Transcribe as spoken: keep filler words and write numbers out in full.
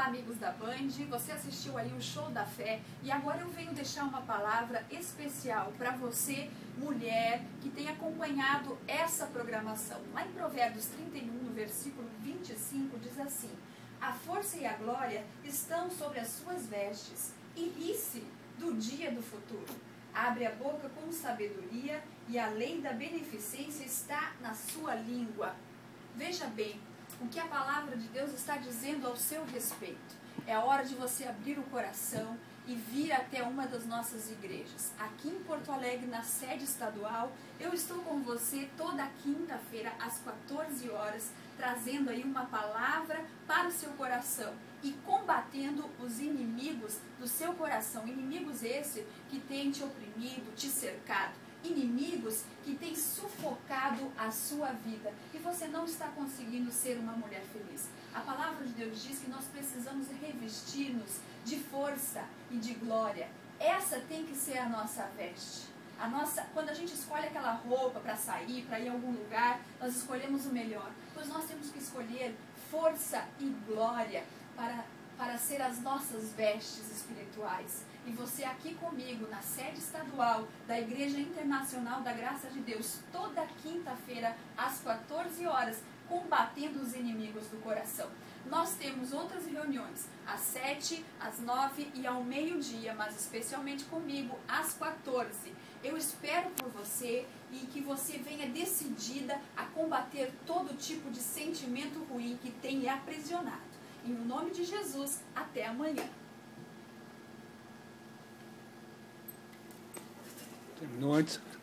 Olá, amigos da Band, você assistiu aí o Show da Fé e agora eu venho deixar uma palavra especial para você, mulher, que tem acompanhado essa programação. Lá em Provérbios trinta e um, no versículo vinte e cinco, diz assim: a força e a glória estão sobre as suas vestes, e ri-se do dia do futuro. Abre a boca com sabedoria, e a lei da beneficência está na sua língua. Veja bem o que a palavra de Deus está dizendo ao seu respeito. É a hora de você abrir o coração e vir até uma das nossas igrejas. Aqui em Porto Alegre, na sede estadual, eu estou com você toda quinta-feira às quatorze horas, trazendo aí uma palavra para o seu coração e combatendo os inimigos do seu coração. Inimigos esses que têm te oprimido, te cercado. Inimigos que têm sufocado a sua vida e você não está conseguindo ser uma mulher feliz. A palavra de Deus diz que nós precisamos revestir-nos de força e de glória. Essa tem que ser a nossa veste. A nossa, quando a gente escolhe aquela roupa para sair, para ir a algum lugar, nós escolhemos o melhor. Pois nós temos que escolher força e glória para, para ser as nossas vestes espirituais. E você aqui comigo, na sede estadual da Igreja Internacional da Graça de Deus, toda quinta-feira, às quatorze horas, combatendo os inimigos do coração. Nós temos outras reuniões, às sete, às nove e ao meio-dia, mas especialmente comigo, às quatorze. Eu espero por você e que você venha decidida a combater todo tipo de sentimento ruim que tem lhe aprisionado. Em nome de Jesus, até amanhã. Terminou antes.